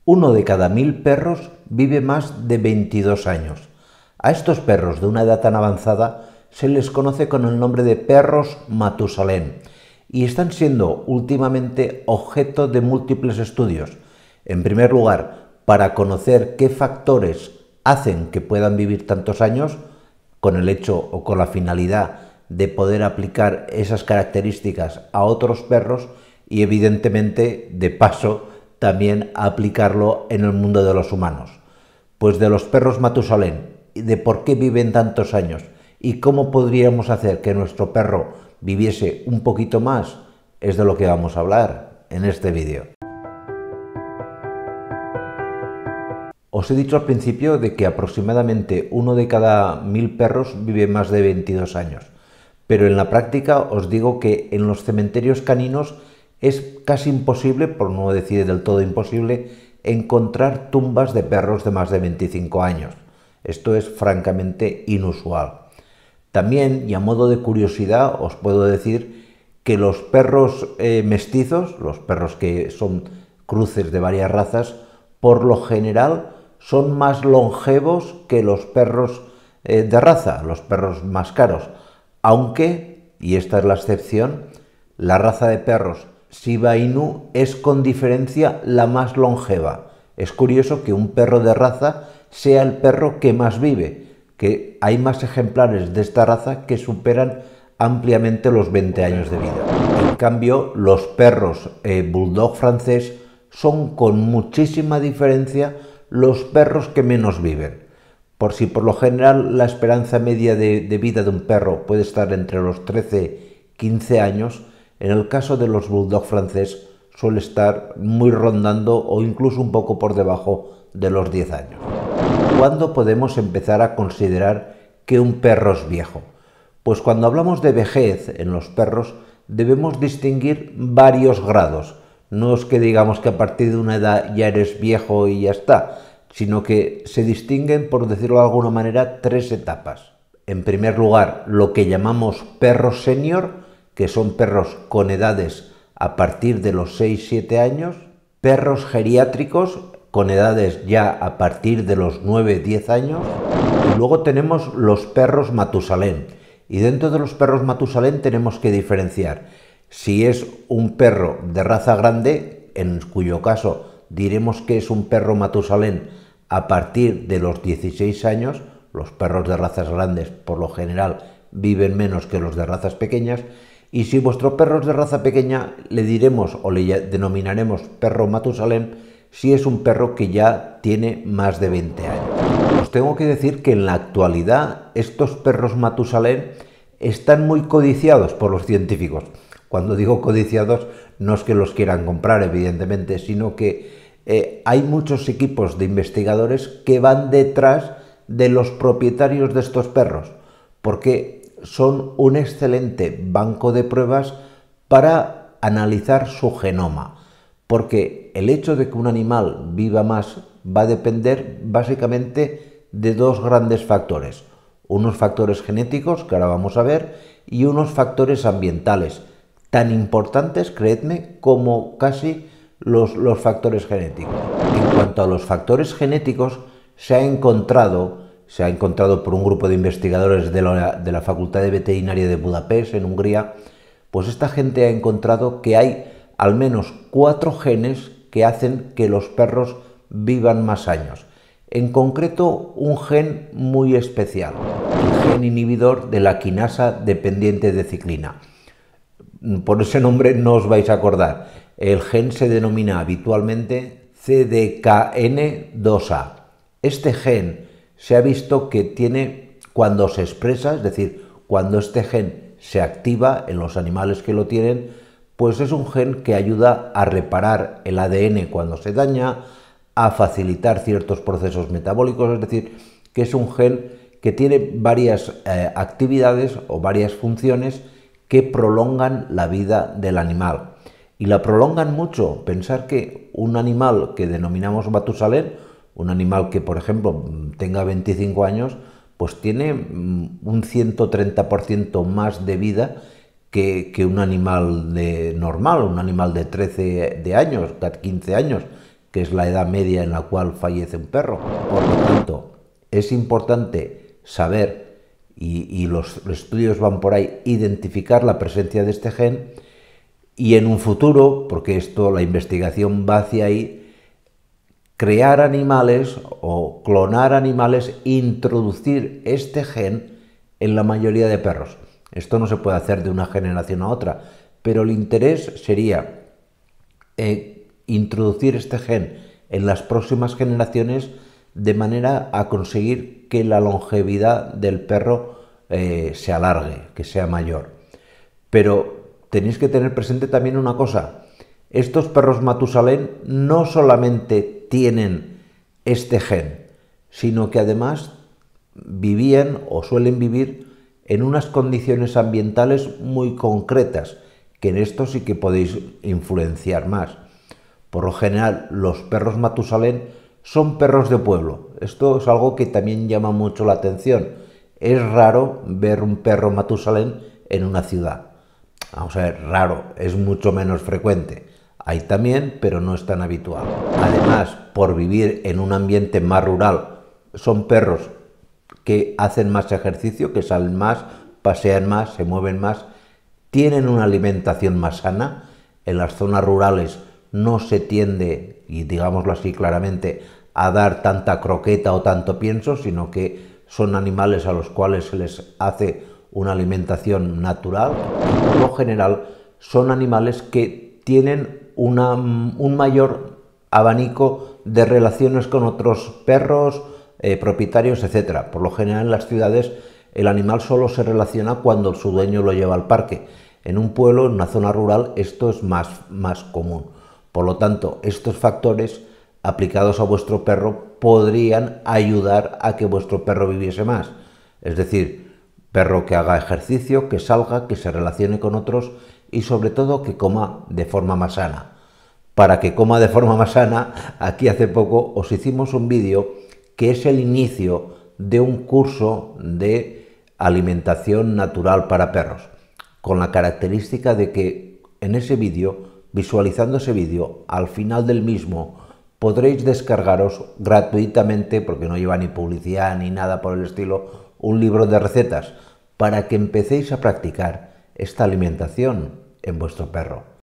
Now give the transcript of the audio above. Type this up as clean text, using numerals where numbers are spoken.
Uno de cada 1000 perros vive más de 22 años. A estos perros de una edad tan avanzada se les conoce con el nombre de perros Matusalén y están siendo últimamente objeto de múltiples estudios. En primer lugar, para conocer qué factores hacen que puedan vivir tantos años, con el hecho o con la finalidad de poder aplicar esas características a otros perros y evidentemente, de paso, también aplicarlo en el mundo de los humanos. Pues de los perros Matusalén, de por qué viven tantos años y cómo podríamos hacer que nuestro perro viviese un poquito más, es de lo que vamos a hablar en este vídeo. Os he dicho al principio de que aproximadamente uno de cada 1000 perros vive más de 22 años, pero en la práctica os digo que en los cementerios caninos es casi imposible, por no decir del todo imposible, encontrar tumbas de perros de más de 25 años. Esto es francamente inusual. También, y a modo de curiosidad, os puedo decir que los perros mestizos, los perros que son cruces de varias razas, por lo general son más longevos que los perros de raza, los perros más caros. Aunque, y esta es la excepción, la raza de perros Shiba Inu es con diferencia la más longeva. Es curioso que un perro de raza sea el perro que más vive, que hay más ejemplares de esta raza que superan ampliamente los 20 años de vida. En cambio, los perros bulldog francés son con muchísima diferencia los perros que menos viven. Por si por lo general la esperanza media de vida de un perro puede estar entre los 13-15 años, en el caso de los bulldog francés suele estar muy rondando o incluso un poco por debajo de los 10 años. ¿Cuándo podemos empezar a considerar que un perro es viejo? Pues cuando hablamos de vejez en los perros debemos distinguir varios grados. No es que digamos que a partir de una edad ya eres viejo y ya está, sino que se distinguen, por decirlo de alguna manera, 3 etapas. En primer lugar, lo que llamamos perros senior, que son perros con edades a partir de los 6-7 años, perros geriátricos con edades ya a partir de los 9-10 años, y luego tenemos los perros Matusalén. Y dentro de los perros Matusalén tenemos que diferenciar si es un perro de raza grande, en cuyo caso diremos que es un perro Matusalén a partir de los 16 años, los perros de razas grandes por lo general viven menos que los de razas pequeñas, y si vuestro perro es de raza pequeña, le diremos o le denominaremos perro Matusalén si es un perro que ya tiene más de 20 años. Os tengo que decir que en la actualidad estos perros Matusalén están muy codiciados por los científicos. Cuando digo codiciados no es que los quieran comprar, evidentemente, sino que hay muchos equipos de investigadores que van detrás de los propietarios de estos perros, porque son un excelente banco de pruebas para analizar su genoma, porque el hecho de que un animal viva más va a depender básicamente de dos grandes factores, unos factores genéticos, que ahora vamos a ver, y unos factores ambientales, tan importantes, creedme, como casi los factores genéticos. En cuanto a los factores genéticos, se ha encontrado por un grupo de investigadores de la Facultad de Veterinaria de Budapest, en Hungría, pues esta gente ha encontrado que hay al menos 4 genes que hacen que los perros vivan más años. En concreto, un gen muy especial, el gen inhibidor de la quinasa dependiente de ciclina. Por ese nombre no os vais a acordar. El gen se denomina habitualmente CDKN2A. Este gen se ha visto que tiene, cuando se expresa, es decir, cuando este gen se activa en los animales que lo tienen, pues es un gen que ayuda a reparar el ADN cuando se daña, a facilitar ciertos procesos metabólicos, es decir, que es un gen que tiene varias actividades o varias funciones que prolongan la vida del animal. Y la prolongan mucho. Pensar que un animal que denominamos Matusalén, un animal que, por ejemplo, tenga 25 años, pues tiene un 130% más de vida que un animal normal, un animal de 13 años, 15 años, que es la edad media en la cual fallece un perro. Por lo tanto, es importante saber, y los estudios van por ahí, identificar la presencia de este gen y en un futuro, porque la investigación va hacia ahí, crear animales o clonar animales, introducir este gen en la mayoría de perros. Esto no se puede hacer de una generación a otra, pero el interés sería introducir este gen en las próximas generaciones de manera a conseguir que la longevidad del perro se alargue, que sea mayor. Pero tenéis que tener presente también una cosa: estos perros Matusalén no solamente tienen este gen, sino que además vivían o suelen vivir en unas condiciones ambientales muy concretas, que en esto sí que podéis influenciar más. Por lo general, los perros Matusalén son perros de pueblo. Esto es algo que también llama mucho la atención. Es raro ver un perro Matusalén en una ciudad. Vamos a ver, raro, es mucho menos frecuente. Hay también, pero no es tan habitual. Además, por vivir en un ambiente más rural, son perros que hacen más ejercicio, que salen más, pasean más, se mueven más, tienen una alimentación más sana. En las zonas rurales no se tiende, y digámoslo así claramente, a dar tanta croqueta o tanto pienso, sino que son animales a los cuales se les hace una alimentación natural. Y por lo general son animales que tienen un mayor abanico de relaciones con otros perros, propietarios, etc. Por lo general en las ciudades el animal solo se relaciona cuando su dueño lo lleva al parque. En un pueblo, en una zona rural, esto es más común. Por lo tanto, estos factores aplicados a vuestro perro podrían ayudar a que vuestro perro viviese más. Es decir, perro que haga ejercicio, que salga, que se relacione con otros y sobre todo que coma de forma más sana. Para que coma de forma más sana, aquí hace poco os hicimos un vídeo que es el inicio de un curso de alimentación natural para perros, con la característica de que en ese vídeo, visualizando ese vídeo, al final del mismo podréis descargaros gratuitamente, porque no lleva ni publicidad ni nada por el estilo, un libro de recetas para que empecéis a practicar esta alimentación en vuestro perro.